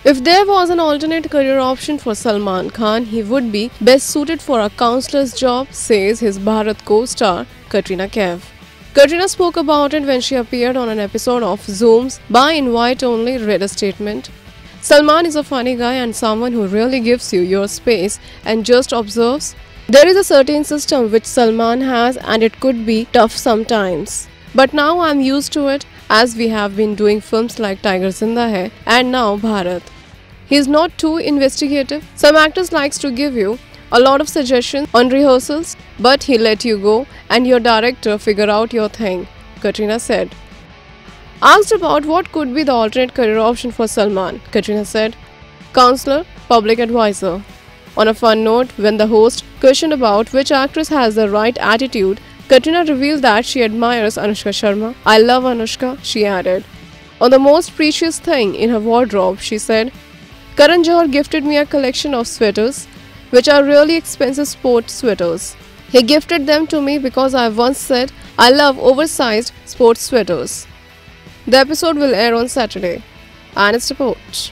If there was an alternate career option for Salman Khan, he would be best suited for a counselor's job, says his Bharat co-star Katrina Kaif. Katrina spoke about it when she appeared on an episode of Zoom's By Invite Only read a statement. Salman is a funny guy and someone who really gives you your space and just observes. There is a certain system which Salman has and it could be tough sometimes. But now I'm used to it as we have been doing films like Tiger Zinda Hai and now Bharat. He's not too investigative. Some actors likes to give you a lot of suggestions on rehearsals, but he let you go and your director figure out your thing, Katrina said. Asked about what could be the alternate career option for Salman, Katrina said, counselor, public advisor. On a fun note, when the host questioned about which actress has the right attitude, Katrina revealed that she admires Anushka Sharma. I love Anushka, she added. On the most precious thing in her wardrobe, she said, Karan Johar gifted me a collection of sweaters, which are really expensive sport sweaters. He gifted them to me because I once said I love oversized sports sweaters. The episode will air on Saturday. And it's report.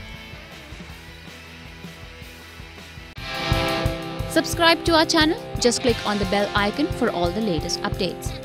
Subscribe to our channel. Just click on the bell icon for all the latest updates.